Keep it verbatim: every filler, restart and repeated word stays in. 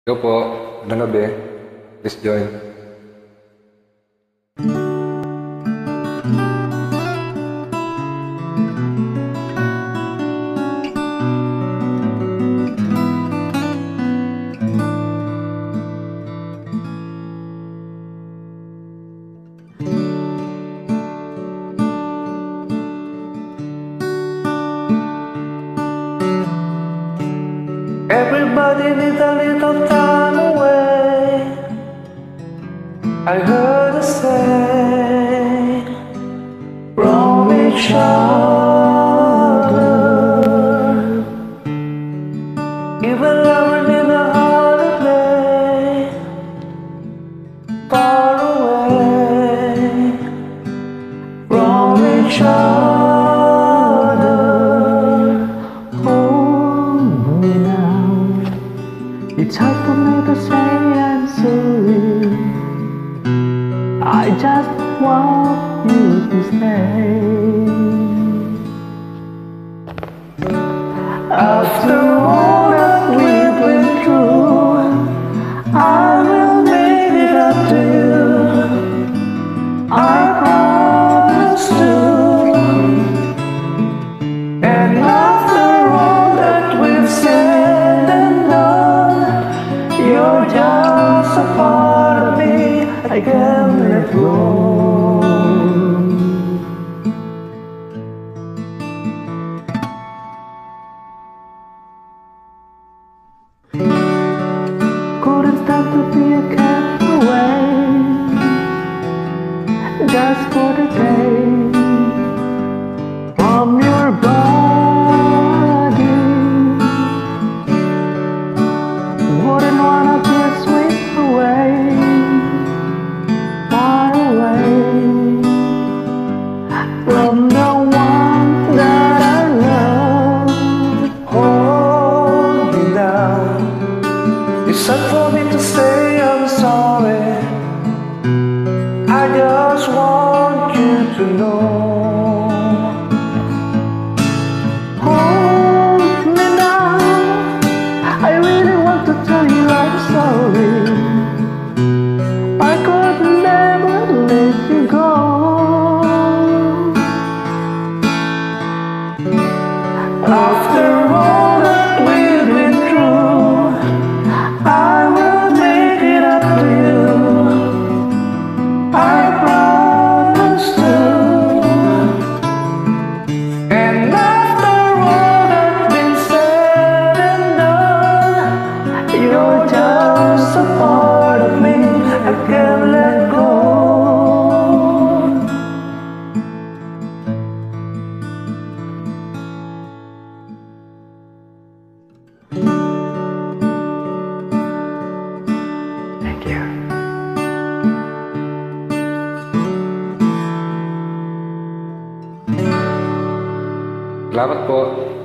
Yo po, magandang gabi. Please join. Everybody needs a little time away, I heard her say, from each other. Even lover need a holiday, far away from each other. It's hard for me to say I'm sorry. I just want you to stay. After all that we've been through, I will make it up to you. I promise to. And after all that we've said and done, you're just a part of me I can't let go. Couldn't stop to be a cat away, just for the day from your body. Wouldn't wanna be a sweet away, far away from the one that I love. Hold me now. It's hard for me to say I'm sorry. I just want you to know. Hold me now. I really want to tell you I'm sorry. I could never let you go. After all that we've been through, I will make it up to you. I promise to. And after all that's been said and done, you're just a part of me I can't let go. Thank you. Salamat po.